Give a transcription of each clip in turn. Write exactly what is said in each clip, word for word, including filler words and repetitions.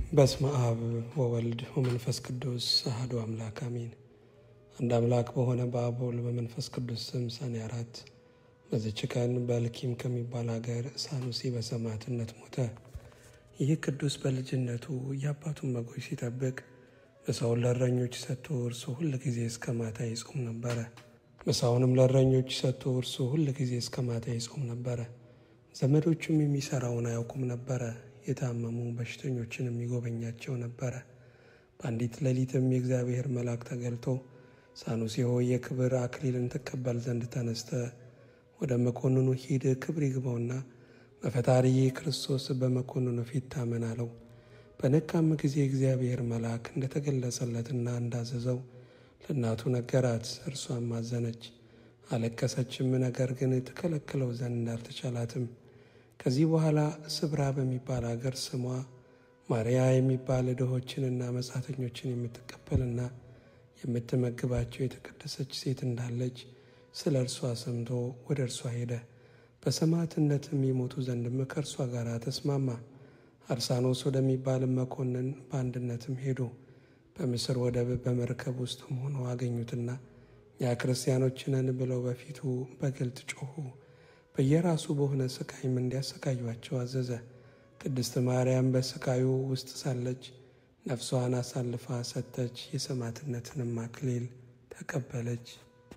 በስመ አብ ወወልድ ወመንፈስ ቅዱስ አሐዱ አምላክ አሜን። አንድ አምላክ በሆነ በአብ ወልድ በመንፈስ ቅዱስ ስም ሰኔ አራት በዚች ቀን በልኪም ከሚባል ሀገር ሳኑሲ በሰማዕትነት ሞተ። ይህ ቅዱስ በልጅነቱ የአባቱን በጎች ሲጠብቅ ምሳውን ለእረኞች ሰጥቶ እርሱ ሁል ጊዜ እስከ ማታ ይጾም ነበረ። ምሳውንም ለእረኞች ሰጥቶ እርሱ ሁል ጊዜ እስከ ማታ ይጾም ነበረ። ዘመዶቹም የሚሰራውን አያውቁም ነበረ። የታመሙ በሽተኞችን የሚጎበኛቸው ነበረ። በአንዲት ሌሊትም የእግዚአብሔር መልአክ ተገልጦ ሳኑሲ ሆይ የክብር አክሊልን ትቀበል ዘንድ ተነስተ ወደ መኮንኑ ሂድ፣ ክብር ይግባውና በፈጣሪ ክርስቶስ በመኮንኑ ፊት ታመን አለው። በነቃም ጊዜ እግዚአብሔር መልአክ እንደተገለጸለትና እንዳዘዘው ለእናቱ ነገራት። እርሷም አዘነች፣ አለቀሰችም። ነገር ግን ትከለክለው ዘንድ አልተቻላትም። ከዚህ በኋላ ስብራ በሚባል አገር ስሟ ማርያ የሚባል ድሆችንና መጻተኞችን የምትቀበልና የምትመግባቸው የተቀደሰች ሴት እንዳለች ስለ እርሷ ሰምቶ ወደ እርሷ ሄደ። በሰማዕትነትም ይሞቱ ዘንድም ከእርሷ ጋር ተስማማ። አርሳኖስ ወደሚባል መኮንን በአንድነትም ሄዱ። በምስር ወደብ በመርከብ ውስጥም ሆነው አገኙትና እኛ ክርስቲያኖች ነን ብለው በፊቱ በግልጥ ጮኹ። በየራሱ በሆነ ስቃይም እንዲያሰቃዩአቸው አዘዘ። ቅድስት ማርያም በስቃዩ ውስጥ ሳለች ነፍሷን አሳልፋ ሰጠች፣ የሰማዕትነትንም አክሊል ተቀበለች።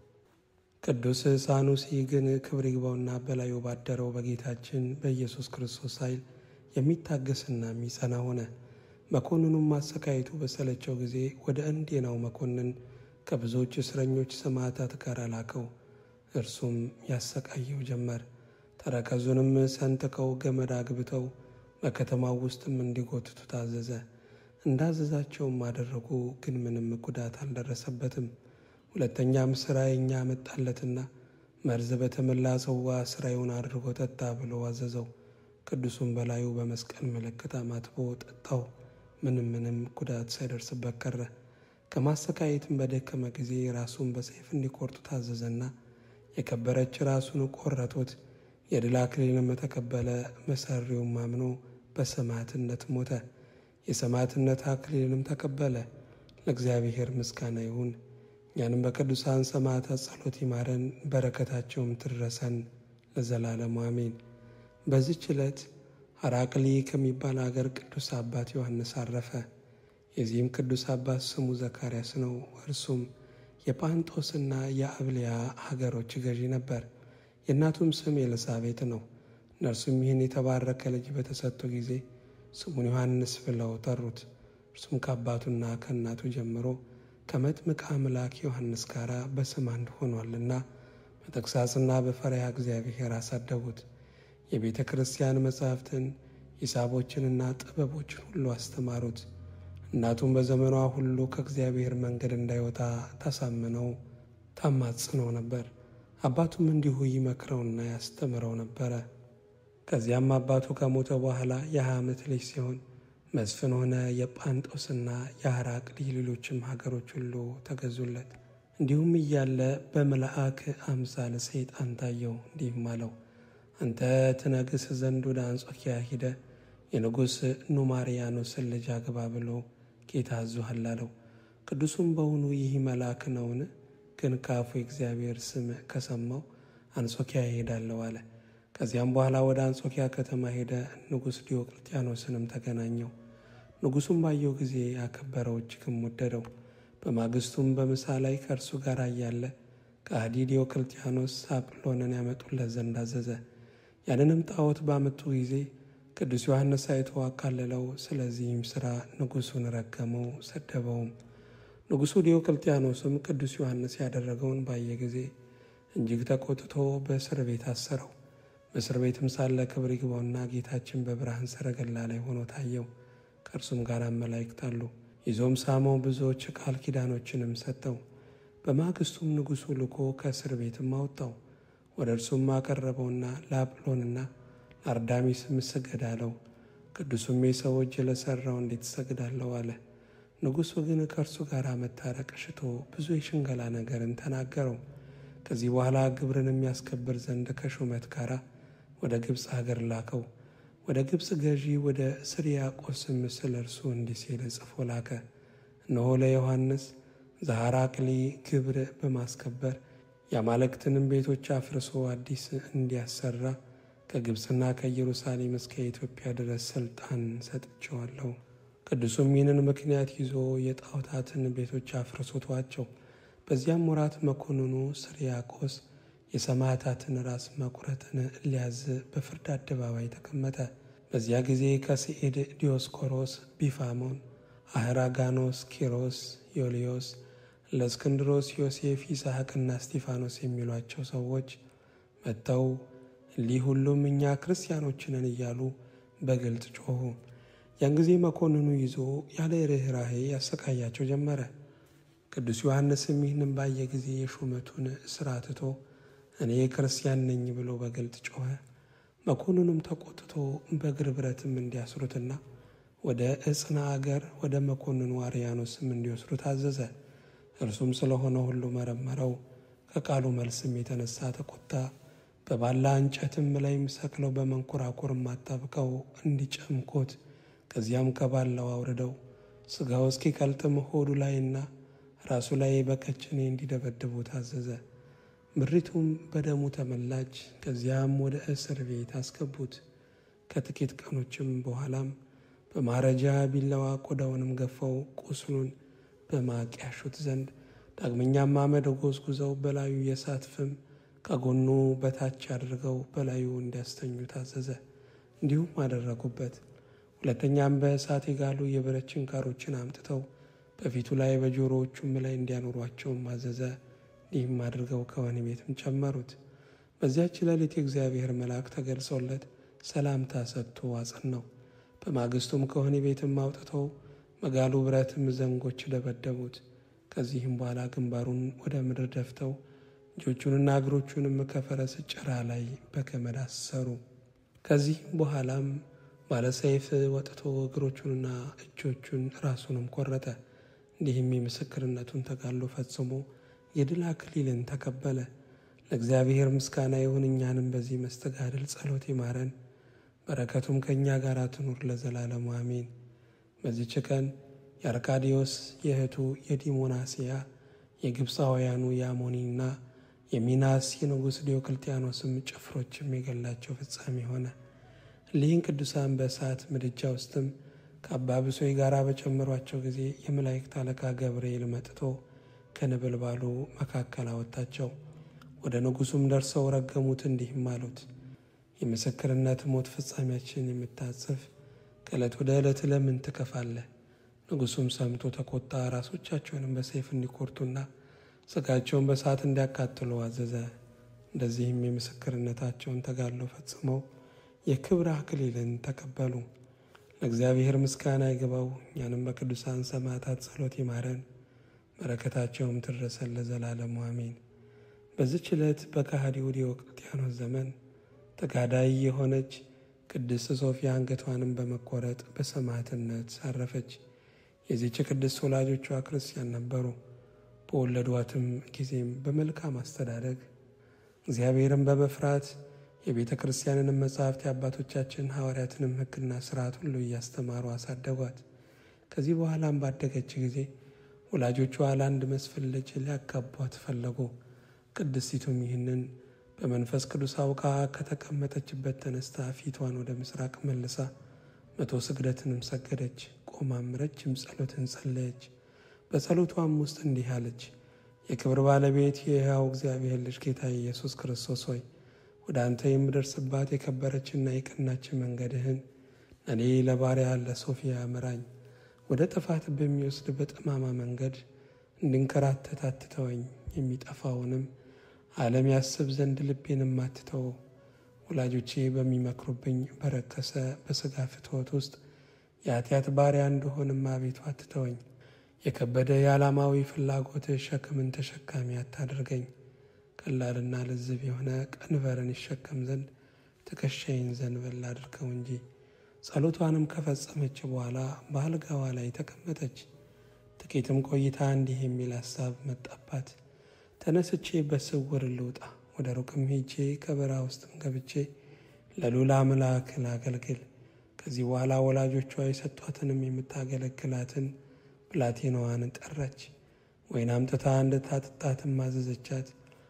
ቅዱስ ሳኑሲ ግን ክብር ይግባውና በላዩ ባደረው በጌታችን በኢየሱስ ክርስቶስ ኃይል የሚታገስና የሚጸና ሆነ። መኮንኑም ማሰቃየቱ በሰለቸው ጊዜ ወደ እንዴናው መኮንን ከብዙዎች እስረኞች ሰማዕታት ጋር ላከው። እርሱም ያሰቃየው ጀመር። ተረከዙንም ሰንጥቀው ገመድ አግብተው በከተማው ውስጥም እንዲጎትቱ ታዘዘ። እንዳዘዛቸውም አደረጉ፣ ግን ምንም ጉዳት አልደረሰበትም። ሁለተኛም ስራየኛ መጣለትና መርዝ በተመላ ጽዋ ስራዩን አድርጎ ጠጣ ብሎ አዘዘው። ቅዱሱም በላዩ በመስቀል ምልክት አማትቦ ጠጣው። ምንም ምንም ጉዳት ሳይደርስበት ቀረ። ከማሰቃየትም በደከመ ጊዜ ራሱን በሰይፍ እንዲቆርጡ ታዘዘና የከበረች ራሱን ቆረጡት። የድል አክሊልንም ተቀበለ። መሰሪውም አምኖ በሰማዕትነት ሞተ። የሰማዕትነት አክሊልንም ተቀበለ። ለእግዚአብሔር ምስጋና ይሁን። እኛንም በቅዱሳን ሰማዕታት ጸሎት ይማረን፣ በረከታቸውም ትድረሰን ለዘላለሙ አሜን። በዚች ዕለት አራቅሊ ከሚባል አገር ቅዱስ አባት ዮሐንስ አረፈ። የዚህም ቅዱስ አባት ስሙ ዘካርያስ ነው። እርሱም የጳንጦስና የአብልያ ሀገሮች ገዢ ነበር። የእናቱም ስም ኤልሳቤጥ ነው። እነርሱም ይህን የተባረከ ልጅ በተሰጡ ጊዜ ስሙን ዮሐንስ ብለው ጠሩት። እርሱም ከአባቱና ከእናቱ ጀምሮ ከመጥምቀ አምላክ ዮሐንስ ጋር በስም አንድ ሆኗልና በተግሣጽና በፈሪሃ እግዚአብሔር አሳደጉት። የቤተ ክርስቲያን መጻሕፍትን ሂሳቦችንና ጥበቦችን ሁሉ አስተማሩት። እናቱም በዘመኗ ሁሉ ከእግዚአብሔር መንገድ እንዳይወጣ ታሳምነው ታማጽነው ነበር። አባቱም እንዲሁ ይመክረውና ያስተምረው ነበረ። ከዚያም አባቱ ከሞተ በኋላ የሀያ ዓመት ልጅ ሲሆን መስፍን ሆነ። የጳንጦስና የአራቅሊ ሌሎችም ሀገሮች ሁሉ ተገዙለት። እንዲሁም እያለ በመልአክ አምሳል ሰይጣን ታየው፣ እንዲህም አለው፣ አንተ ትነግስ ዘንድ ወደ አንጾኪያ ሂደ የንጉሥ ኑማርያኖስን ልጅ አግባ ብሎ ጌታ አዞሃል አለው። ቅዱሱም በውኑ ይህ መልአክ ነውን? ግን ከአፉ የእግዚአብሔር ስም ከሰማው አንጾኪያ ይሄዳለሁ አለ። ከዚያም በኋላ ወደ አንጾኪያ ከተማ ሄደ። ንጉሥ ዲዮቅልጥያኖስንም ተገናኘው። ንጉሡም ባየው ጊዜ አከበረው፣ እጅግም ወደደው። በማግስቱም በምሳ ላይ ከእርሱ ጋር እያለ ከሃዲ ዲዮቅልጥያኖስ አጵሎንን ያመጡለት ዘንድ አዘዘ። ያንንም ጣዖት ባመጡ ጊዜ ቅዱስ ዮሐንስ አይቶ አቃለለው። ስለዚህም ሥራ ንጉሡን ረገመው፣ ሰደበውም። ንጉሡ ዲዮቅልጥያኖስም ቅዱስ ዮሐንስ ያደረገውን ባየ ጊዜ እጅግ ተቆጥቶ በእስር ቤት አሰረው። በእስር ቤትም ሳለ ክብር ይግባውና ጌታችን በብርሃን ሰረገላ ላይ ሆኖ ታየው። ከእርሱም ጋር መላእክት አሉ። ይዞም ሳመው፣ ብዙዎች ቃል ኪዳኖችንም ሰጠው። በማግስቱም ንጉሡ ልኮ ከእስር ቤትም አወጣው። ወደ እርሱም አቀረበውና ለአጵሎንና ለአርዳሚስም ስገድ አለው። ቅዱሱም የሰው እጅ ለሠራው እንዴት እሰግዳለሁ አለ። ንጉሡ ግን ከእርሱ ጋር መታረቅ ሽቶ ብዙ የሽንገላ ነገርን ተናገረው። ከዚህ በኋላ ግብርን የሚያስከብር ዘንድ ከሹመት ጋር ወደ ግብፅ ሀገር ላከው። ወደ ግብጽ ገዢ ወደ ስርያቆስም ስለ እርሱ እንዲህ ሲል ጽፎ ላከ። እነሆ ለዮሐንስ ዘሐራቅሊ ግብር በማስከበር የአማልክትንም ቤቶች አፍርሶ አዲስ እንዲያሰራ ከግብጽና ከኢየሩሳሌም እስከ ኢትዮጵያ ድረስ ስልጣን ሰጥቼዋለሁ። ቅዱሱም ይህንን ምክንያት ይዞ የጣዖታትን ቤቶች አፍርሶ ተዋቸው። በዚያም ወራት መኮንኑ ስርያቆስ የሰማዕታትን ራስ መቁረጥን ሊያዝ በፍርድ አደባባይ ተቀመጠ። በዚያ ጊዜ ከስዒድ ዲዮስቆሮስ፣ ቢፋሞን፣ አህራጋኖስ፣ ኪሮስ፣ ዮልዮስ፣ ለእስክንድሮስ፣ ዮሴፍ፣ ይስሐቅና እስጢፋኖስ የሚሏቸው ሰዎች መጥተው እሊህ ሁሉም እኛ ክርስቲያኖች ነን እያሉ በግልጥ ጮኹ። ያን ጊዜ መኮንኑ ይዞ ያለ ርኅራኄ ያሰቃያቸው ጀመረ። ቅዱስ ዮሐንስም ይህንም ባየ ጊዜ የሹመቱን ሥራ ትቶ እኔ ክርስቲያን ነኝ ብሎ በግልጥ ጮኸ። መኮንኑም ተቆጥቶ በእግር ብረትም እንዲያስሩትና ወደ እጽና አገር ወደ መኮንኑ አርያኖስም እንዲወስዱት አዘዘ። እርሱም ስለሆነ ሁሉ መረመረው። ከቃሉ መልስም የተነሳ ተቆጣ። በባላ እንጨትም ላይም ሰቅለው በመንኮራኩርም አጣብቀው እንዲጨምቁት ከዚያም ከባላው አውርደው ሥጋው እስኪቀልጥም ሆዱ ላይና ራሱ ላይ በቀጭኔ እንዲደበድቡ ታዘዘ። ምሪቱም በደሙ ተመላች። ከዚያም ወደ እስር ቤት አስገቡት። ከጥቂት ቀኖችም በኋላም በማረጃ ቢላዋ ቆዳውንም ገፈው ቁስሉን በማቅ ያሹት ዘንድ ዳግመኛም አመድ ጎዝጉዘው በላዩ የእሳት ፍም ከጎኑ በታች አድርገው በላዩ እንዲያስተኙ ታዘዘ። እንዲሁም አደረጉበት። ሁለተኛም በእሳት የጋሉ የብረት ችንካሮችን አምጥተው በፊቱ ላይ በጆሮዎቹም ላይ እንዲያኖሯቸውም አዘዘ። እንዲህም አድርገው ከወህኒ ቤትም ጨመሩት። በዚያች ሌሊት የእግዚአብሔር መልአክ ተገልጾለት ሰላምታ ሰጥቶ አጸናው። በማግስቱም ከወህኒ ቤትም አውጥተው መጋሉ ብረትም ዘንጎች ደበደቡት። ከዚህም በኋላ ግንባሩን ወደ ምድር ደፍተው እጆቹንና እግሮቹንም ከፈረስ ጭራ ላይ በገመድ አሰሩ። ከዚህም በኋላም ባለሰይፍ ወጥቶ እግሮቹንና እጆቹን ራሱንም ቆረጠ። እንዲህም የምስክርነቱን ተጋድሎ ፈጽሞ የድል አክሊልን ተቀበለ። ለእግዚአብሔር ምስጋና ይሁን። እኛንም በዚህ መስተጋድል ጸሎት ይማረን፣ በረከቱም ከእኛ ጋር ትኑር ለዘላለሙ አሜን። በዚች ቀን የአርቃዲዮስ የእህቱ የዲሞናስያ የግብፃውያኑ የአሞኒና የሚናስ የንጉሥ ዲዮቅልጥያኖስም ጭፍሮችም የገላቸው ፍጻሜ ሆነ። እሊህን ቅዱሳን በእሳት ምድጃ ውስጥም ከአባ ብሶይ ጋር በጨመሯቸው ጊዜ የመላእክት አለቃ ገብርኤል መጥቶ ከነበልባሉ መካከል አወጣቸው። ወደ ንጉሡም ደርሰው ረገሙት፣ እንዲህም አሉት፣ የምስክርነት ሞት ፍጻሜያችን የምታጽፍ ከዕለት ወደ ዕለት ለምን ትከፋለህ? ንጉሡም ሰምቶ ተቆጣ። ራሶቻቸውንም በሰይፍ እንዲቆርጡና ሥጋቸውን በእሳት እንዲያቃጥሉ አዘዘ። እንደዚህም የምስክርነታቸውን ተጋድሎ ፈጽመው የክብር አክሊልን ተቀበሉ። ለእግዚአብሔር ምስጋና ይግባው። እኛንም በቅዱሳን ሰማዕታት ጸሎት ይማረን፣ በረከታቸውም ትድረሰን ለዘላለሙ አሜን። በዚች ዕለት በከሃዲው ዲዮቅልጥያኖስ ዘመን ተጋዳይ የሆነች ቅድስት ሶፊያ አንገቷንም በመቆረጥ በሰማዕትነት አረፈች። የዚች ቅድስት ወላጆቿ ክርስቲያን ነበሩ። በወለዷትም ጊዜም በመልካም አስተዳደግ እግዚአብሔርን በመፍራት የቤተ ክርስቲያንንም መጻሕፍት የአባቶቻችን ሐዋርያትንም ሕግና ሥርዓት ሁሉ እያስተማሩ አሳደጓት። ከዚህ በኋላም ባደገች ጊዜ ወላጆቿ ለአንድ መስፍን ልጅ ሊያጋቧት ፈለጉ። ቅድስቲቱም ይህንን በመንፈስ ቅዱስ አውቃ ከተቀመጠችበት ተነስታ ፊቷን ወደ ምስራቅ መልሳ መቶ ስግደትንም ሰገደች። ቆማም ረጅም ጸሎትን ጸለየች። በጸሎቷም ውስጥ እንዲህ አለች። የክብር ባለቤት የሕያው እግዚአብሔር ልጅ ጌታ ኢየሱስ ክርስቶስ ሆይ ወደ አንተ የምደርስባት የከበረችና የቀናች መንገድህን እኔ ለባሪያ ለሶፊያ ምራኝ። ወደ ጥፋት በሚወስድ በጠማማ መንገድ እንድንከራተት አትተወኝ። የሚጠፋውንም ዓለም ያስብ ዘንድ ልቤንም አትተው። ወላጆቼ በሚመክሩብኝ በረከሰ በሥጋ ፍትወት ውስጥ የኃጢአት ባሪያ እንደሆንም አቤቱ አትተወኝ። የከበደ የዓላማዊ ፍላጎት ሸክምን ተሸካሚ አታድርገኝ። ቀላልና ልዝብ የሆነ ቀንበርን ይሸከም ዘንድ ትከሻዬን ዘንበል አድርገው እንጂ። ጸሎቷንም ከፈጸመች በኋላ በአልጋዋ ላይ ተቀመጠች። ጥቂትም ቆይታ እንዲህ የሚል ሐሳብ መጣባት። ተነስቼ በስውር ልውጣ፣ ወደ ሩቅም ሄጄ ከበረሃ ውስጥም ገብቼ ለልዑል አምላክ ላገልግል። ከዚህ በኋላ ወላጆቿ የሰጧትንም የምታገለግላትን ብላቴናዋን ጠራች። ወይን አምጥታ እንድታጠጣትም አዘዘቻት።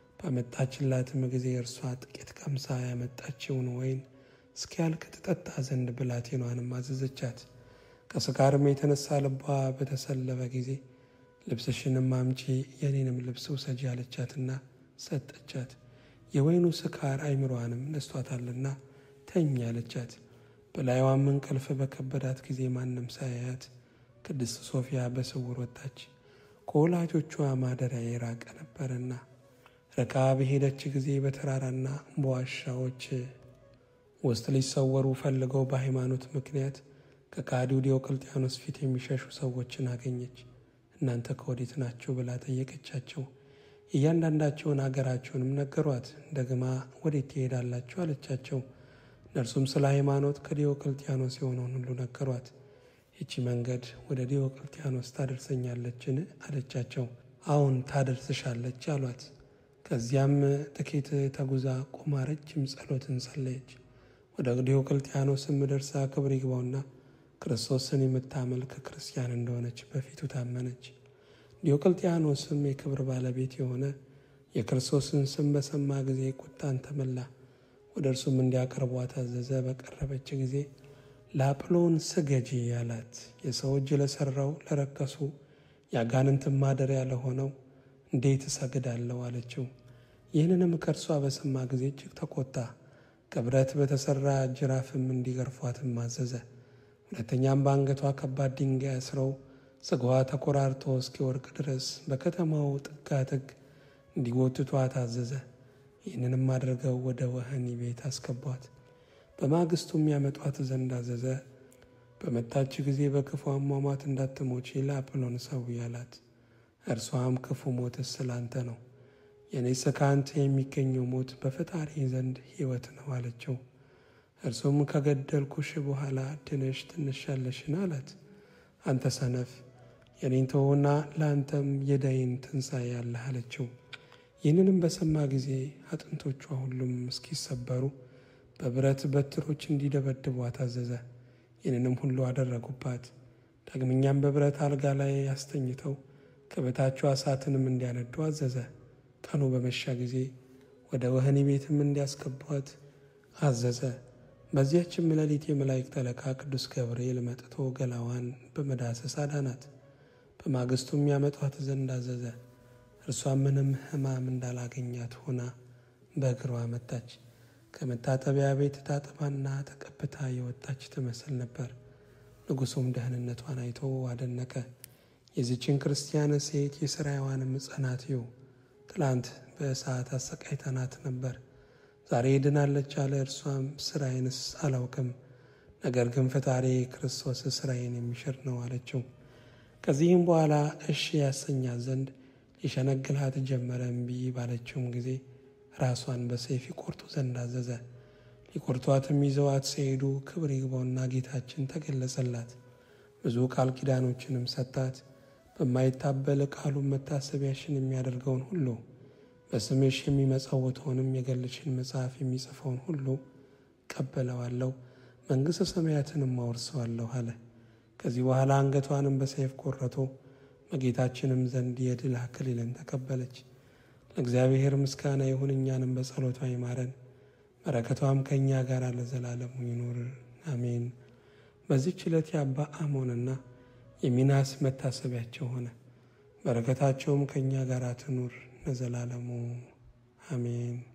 በመጣችላትም ጊዜ እርሷ ጥቂት ቀምሳ ያመጣችውን ወይን እስኪያልቅ ትጠጣ ዘንድ ብላቴናዋንም አዘዘቻት። ከስካርም የተነሳ ልቧ በተሰለበ ጊዜ ልብስሽንም አምጪ፣ የኔንም ልብስ ውሰጂ አለቻትና ሰጠቻት። የወይኑ ስካር አይምሮዋንም ነስቷታልና ተኝ አለቻት። በላይዋም እንቅልፍ በከበዳት ጊዜ ማንም ሳያያት ቅድስት ሶፊያ በስውር ወጣች። ከወላጆቿ ማደሪያ የራቀ ነበርና ርቃ በሄደች ጊዜ በተራራና በዋሻዎች ውስጥ ሊሰወሩ ፈልገው በሃይማኖት ምክንያት ከካዲው ዲዮቅልጥያኖስ ፊት የሚሸሹ ሰዎችን አገኘች። እናንተ ከወዴት ናችሁ ብላ ጠየቀቻቸው። እያንዳንዳቸውን አገራቸውንም ነገሯት። ደግማ ወዴት ትሄዳላችሁ አለቻቸው። እነርሱም ስለ ሃይማኖት ከዲዮቅልጥያኖስ የሆነውን ሁሉ ነገሯት። ይቺ መንገድ ወደ ዲዮቅልጥያኖስ ታደርሰኛለችን አለቻቸው። አሁን ታደርስሻለች አሏት። ከዚያም ጥቂት ተጉዛ ቆማ ረጅም ጸሎትን ጸለየች። ወደ ዲዮቅልጥያኖስም ደርሳ ክብር ይግባውና ክርስቶስን የምታመልክ ክርስቲያን እንደሆነች በፊቱ ታመነች። ዲዮቅልጥያኖስም የክብር ባለቤት የሆነ የክርስቶስን ስም በሰማ ጊዜ ቁጣን ተመላ። ወደ እርሱም እንዲያቀርቧት አዘዘ። በቀረበች ጊዜ ለአጵሎን ስገጂ ያላት። የሰው እጅ ለሠራው ለረከሱ የአጋንንትን ማደሪያ ለሆነው እንዴት እሰግዳለሁ አለችው። ይህንንም ከእርሷ በሰማ ጊዜ እጅግ ተቆጣ። ከብረት በተሠራ ጅራፍም እንዲገርፏትም አዘዘ። ሁለተኛም በአንገቷ ከባድ ድንጋይ አስረው ሥጋዋ ተቆራርቶ እስኪወርቅ ድረስ በከተማው ጥጋጥግ እንዲጎትቷት አዘዘ። ይህንንም አድርገው ወደ ወህኒ ቤት አስገቧት። በማግስቱም ያመጧት ዘንድ አዘዘ። በመጣች ጊዜ በክፉ አሟሟት እንዳትሞቺ ለአጵሎን ሰዊ አላት። እርሷም ክፉ ሞትስ ስላንተ ነው፣ የኔስ ከአንተ የሚገኘው ሞት በፈጣሪ ዘንድ ሕይወት ነው አለችው። እርሱም ከገደልኩሽ በኋላ ድነሽ ትነሻለሽን አላት። አንተ ሰነፍ፣ የኔን ተወውና ለአንተም የዳይን ትንሣኤ ያለህ አለችው። ይህንንም በሰማ ጊዜ አጥንቶቿ ሁሉም እስኪሰበሩ በብረት በትሮች እንዲደበድቧት አዘዘ። ይህንንም ሁሉ አደረጉባት። ዳግመኛም በብረት አልጋ ላይ አስተኝተው ከበታቿ እሳትንም እንዲያነዱ አዘዘ። ቀኑ በመሻ ጊዜ ወደ ወህኒ ቤትም እንዲያስገቧት አዘዘ። በዚያችም ሌሊት የመላእክት አለቃ ቅዱስ ገብርኤል መጥቶ ገላዋን በመዳሰስ አዳናት። በማግስቱም ያመጧት ዘንድ አዘዘ። እርሷም ምንም ሕማም እንዳላገኛት ሆና በእግሯ መጣች። ከመታጠቢያ ቤት ታጥባና ተቀብታ የወጣች ትመስል ነበር። ንጉሡም ደህንነቷን አይቶ አደነቀ። የዚችን ክርስቲያን ሴት የሥራዋንም ጽናት እዩ። ትላንት በእሳት አሰቃይተናት ነበር፣ ዛሬ ድናለች አለ። እርሷም ሥራዬንስ አላውቅም፣ ነገር ግን ፈጣሪ ክርስቶስ ሥራዬን የሚሽር ነው አለችው። ከዚህም በኋላ እሺ ያሰኛት ዘንድ ሊሸነግላት ጀመረ። እምቢ ባለችውም ጊዜ ራሷን በሰይፍ ይቆርጡ ዘንድ አዘዘ። ሊቆርጧትም ይዘዋት ሲሄዱ ክብር ይግባውና ጌታችን ተገለጸላት። ብዙ ቃል ኪዳኖችንም ሰጣት። በማይታበል ቃሉን መታሰቢያሽን የሚያደርገውን ሁሉ በስምሽ የሚመጸውተውንም የገልሽን መጽሐፍ የሚጽፈውን ሁሉ ቀበለዋለሁ፣ መንግሥተ ሰማያትንም አወርሰዋለሁ አለ። ከዚህ በኋላ አንገቷንም በሰይፍ ቆረጦ በጌታችንም ዘንድ የድል አክሊልን ተቀበለች። ለእግዚአብሔር ምስጋና ይሁን፣ እኛንም በጸሎቷ ይማረን፣ በረከቷም ከእኛ ጋር ለዘላለሙ ይኑር አሜን። በዚህች ዕለት የአባ አሞንና የሚናስ መታሰቢያቸው ሆነ። በረከታቸውም ከእኛ ጋር ትኑር ለዘላለሙ አሜን።